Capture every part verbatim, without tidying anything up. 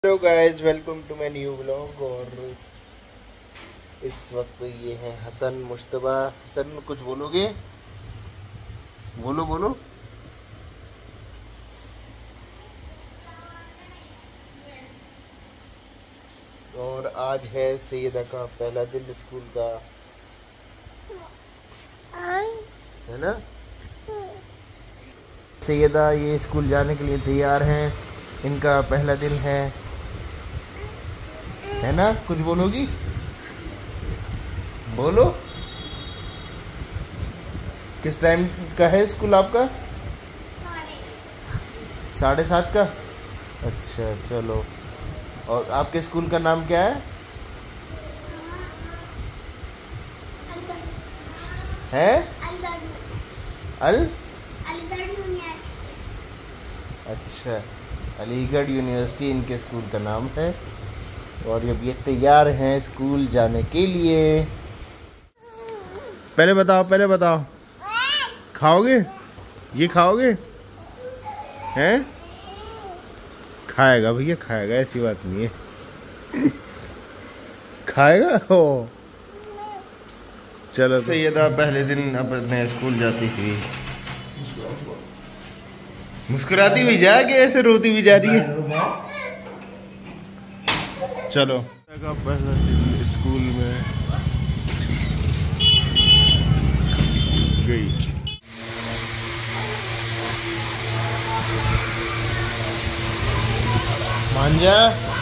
Hello guys, welcome to my new vlog. और इस वक्त ये है हसन मुश्तबा। हसन, कुछ बोलोगे? बोलो बोलो। और आज है सैयदा का पहला दिन स्कूल का, है ना? सैयदा ये स्कूल जाने के लिए तैयार हैं। इनका पहला दिन है है ना? कुछ बोलोगी? बोलो। किस टाइम का है स्कूल आपका? साढ़े सात का। अच्छा, चलो। और आपके स्कूल का नाम क्या है? है अल अच्छा, अलीगढ़ यूनिवर्सिटी इनके स्कूल का नाम है। और अब ये तैयार हैं स्कूल जाने के लिए। पहले बताओ पहले बताओ खाओगे? ये खाओगे? हैं? खाएगा भैया, खाएगा, ऐसी बात नहीं है। खाएगा हो। चलो, सैयदा पहले दिन अपने स्कूल जाती थी। मुस्कुराती भी जा के ऐसे रोती भी जा रही है। चलो, पहला दिन स्कूल में गई। मांझा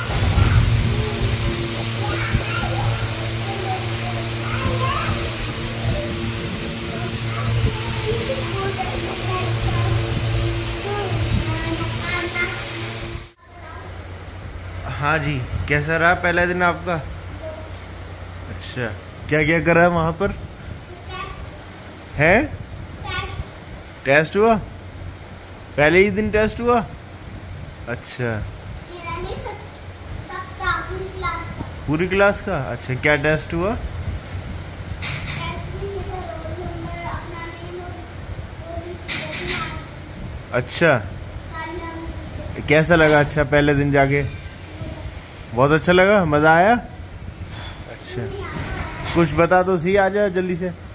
हाँ जी, कैसा रहा पहला दिन आपका? अच्छा, क्या क्या कर रहा है वहां पर? है टेस्ट हुआ? पहले ही दिन टेस्ट हुआ? अच्छा, पूरी क्लास का। अच्छा, क्या टेस्ट हुआ? अच्छा, कैसा लगा? अच्छा, पहले दिन जाके बहुत अच्छा लगा, मजा आया। अच्छा, कुछ बता दो सी, आ जाओ जल्दी से।